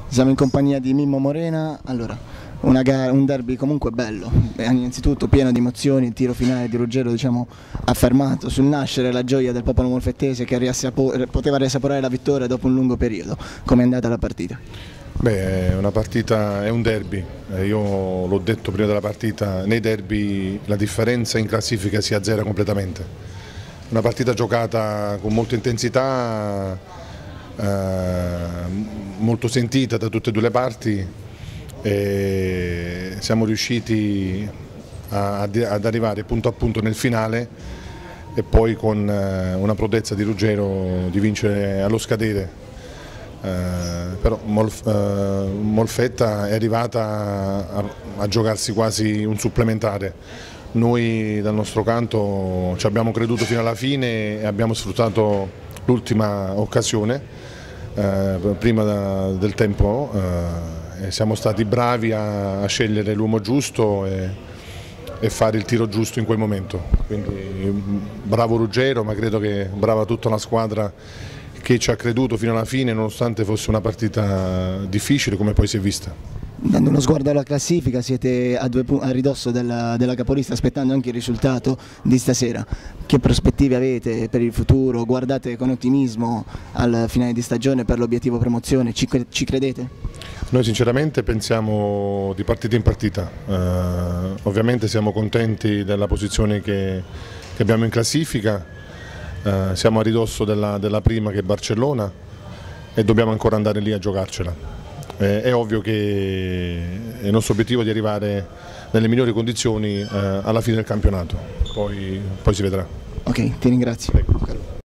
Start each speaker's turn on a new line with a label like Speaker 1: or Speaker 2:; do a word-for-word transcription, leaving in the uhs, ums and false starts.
Speaker 1: Siamo in compagnia di Mimmo Morena. Allora, una gara, un derby comunque bello, eh, innanzitutto pieno di emozioni. Il tiro finale di Ruggero, diciamo, ha fermato sul nascere la gioia del popolo molfettese che riassapo- poteva riassaporare la vittoria dopo un lungo periodo. Come è andata la partita?
Speaker 2: Beh, è una partita, è un derby, eh, io l'ho detto prima della partita, nei derby la differenza in classifica si azzera completamente. Una partita giocata con molta intensità, eh, molto sentita da tutte e due le parti e siamo riusciti a, ad arrivare punto a punto nel finale e poi con eh, una prodezza di Ruggero di vincere allo scadere. Eh, però Molf, eh, Molfetta è arrivata a, a giocarsi quasi un supplementare. Noi dal nostro canto ci abbiamo creduto fino alla fine e abbiamo sfruttato l'ultima occasione eh, prima da, del tempo eh, e siamo stati bravi a, a scegliere l'uomo giusto e, e fare il tiro giusto in quel momento. Quindi bravo Ruggero, ma credo che brava tutta la squadra che ci ha creduto fino alla fine nonostante fosse una partita difficile come poi si è vista.
Speaker 1: Dando uno sguardo alla classifica, siete a, due a ridosso della, della capolista, aspettando anche il risultato di stasera. Che prospettive avete per il futuro? Guardate con ottimismo al finale di stagione per l'obiettivo promozione? Ci, ci credete?
Speaker 2: Noi sinceramente pensiamo di partita in partita, eh, ovviamente siamo contenti della posizione che, che abbiamo in classifica. Uh, siamo a ridosso della, della prima che è Barcellona e dobbiamo ancora andare lì a giocarcela. Eh, è ovvio che il nostro obiettivo è di arrivare nelle migliori condizioni uh, alla fine del campionato, poi, poi si vedrà.
Speaker 1: Ok, ti ringrazio.
Speaker 2: Prego.